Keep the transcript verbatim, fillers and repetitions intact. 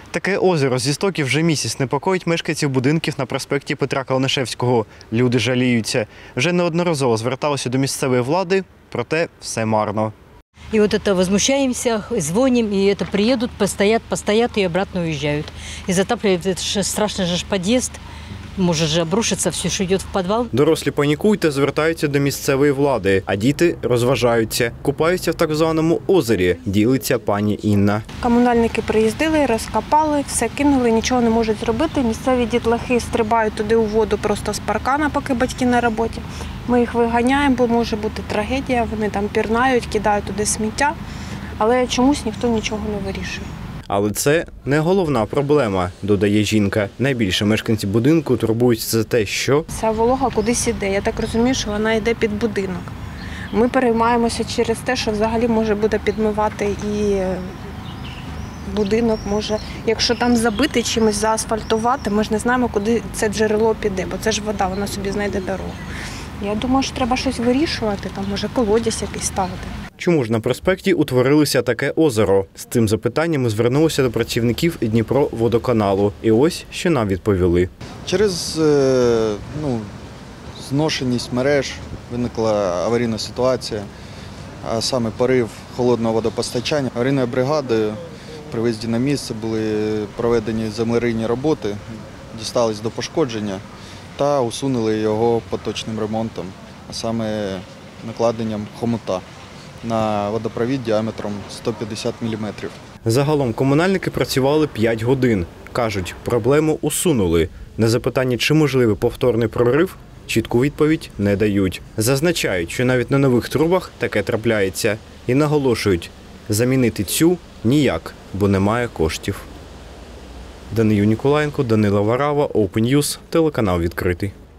Таке озеро зі стоків вже місяць непокоїть мешканців будинків на проспекті Петра Калнишевського. Люди жаліються. Вже неодноразово зверталися до місцевої влади, проте все марно. И вот это возмущаемся, звоним, и это приедут, постоят, постоят и обратно уезжают. И затапливает, это же страшно же подъезд, может же обрушиться, все, что идет в подвал. Дорослі панікують та звертаються до місцевої влади, а діти розважаються. Купаються в так званому озері, ділиться пані Інна. Комунальники приїздили, розкопали, все кинули, нічого не можуть зробити. Місцеві дітлахи стрибають туди у воду просто з паркана, поки батьки на роботі. Ми їх виганяємо, бо може бути трагедія, вони там пірнають, кидають туди сміття, але чомусь ніхто нічого не вирішує. Але це не головна проблема, додає жінка. Найбільше мешканці будинку турбуються за те, що Ця волога кудись іде. Я так розумію, що вона йде під будинок. Ми переймаємося через те, що взагалі може буде підмивати і будинок, може, якщо там забити чимось, заасфальтувати, ми ж не знаємо, куди це джерело піде, бо це ж вода, вона собі знайде дорогу. Я думаю, що треба щось вирішувати, там може колодязь якийсь ставити. чому ж на проспекті утворилося таке озеро? З цим запитанням ми звернулися до працівників Дніпроводоканалу. І ось, що нам відповіли. Через ну, зношеність мереж виникла аварійна ситуація, а саме порив холодного водопостачання. Аварійною бригадою при виїзді на місце були проведені землерийні роботи, дістались до пошкодження та усунули його поточним ремонтом, а саме накладенням хомута на водопровід діаметром сто п'ятдесят міліметрів. Загалом комунальники працювали п'ять годин. Кажуть, проблему усунули. На запитання, чи можливий повторний прорив, чітку відповідь не дають. Зазначають, що навіть на нових трубах таке трапляється. І наголошують, замінити цю ніяк, бо немає коштів. Данию Ніколаєнко, Данила Варава, Open News, телеканал відкритий.